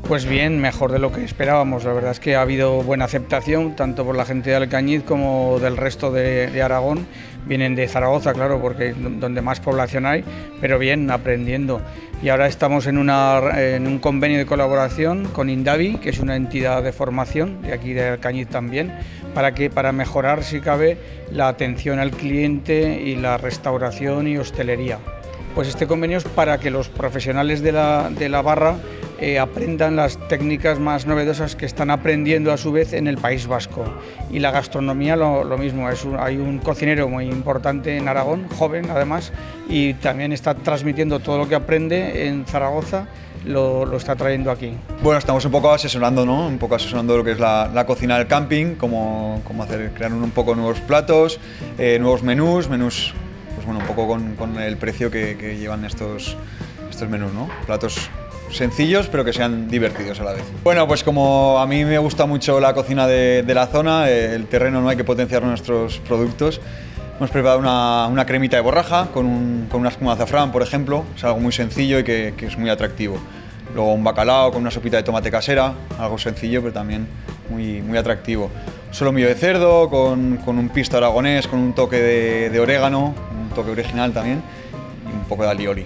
Pues bien, mejor de lo que esperábamos. La verdad es que ha habido buena aceptación, tanto por la gente de Alcañiz como del resto de Aragón. Vienen de Zaragoza, claro, porque es donde más población hay, pero bien, aprendiendo. Y ahora estamos en un convenio de colaboración con Indavi, que es una entidad de formación, de aquí de Alcañiz también, para mejorar, si cabe, la atención al cliente y la restauración y hostelería. Pues este convenio es para que los profesionales de la barra aprendan las técnicas más novedosas que están aprendiendo a su vez en el País Vasco. Y la gastronomía lo mismo, hay un cocinero muy importante en Aragón, joven además, y también está transmitiendo todo lo que aprende en Zaragoza, lo está trayendo aquí. Bueno, estamos un poco asesorando, ¿no? Un poco asesorando lo que es la cocina del camping, cómo crear un poco nuevos platos, nuevos menús, pues bueno, un poco con el precio que llevan estos menús, ¿no? Platos sencillos pero que sean divertidos a la vez. Bueno, pues como a mí me gusta mucho la cocina de la zona, el terreno, no hay que potenciar nuestros productos. Hemos preparado una cremita de borraja con una espuma de azafrán, por ejemplo. Es algo muy sencillo y que es muy atractivo. Luego un bacalao con una sopita de tomate casera, algo sencillo pero también muy atractivo. Solomillo de cerdo con un pisto aragonés, con un toque de orégano, un toque original también, y un poco de alioli.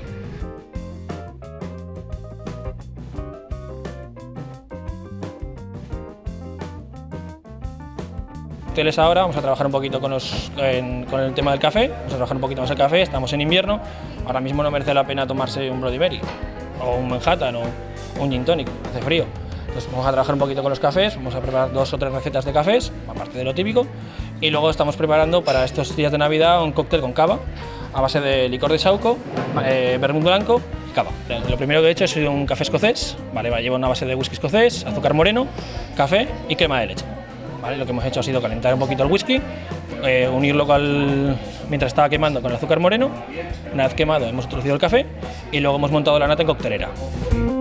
Hoteles ahora vamos a trabajar un poquito con el tema del café, vamos a trabajar un poquito más el café, estamos en invierno, ahora mismo no merece la pena tomarse un Bloody Mary o un Manhattan o un Gin Tonic, hace frío. Entonces vamos a trabajar un poquito con los cafés, vamos a preparar 2 o 3 recetas de cafés, aparte de lo típico, y luego estamos preparando para estos días de Navidad un cóctel con cava, a base de licor de saúco, vermut blanco y cava. Lo primero que he hecho es un café escocés, ¿vale? Lleva una base de whisky escocés, azúcar moreno, café y crema de leche. ¿Vale? Lo que hemos hecho ha sido calentar un poquito el whisky, unirlo mientras estaba quemando con el azúcar moreno. Una vez quemado hemos introducido el café y luego hemos montado la nata en coctelera.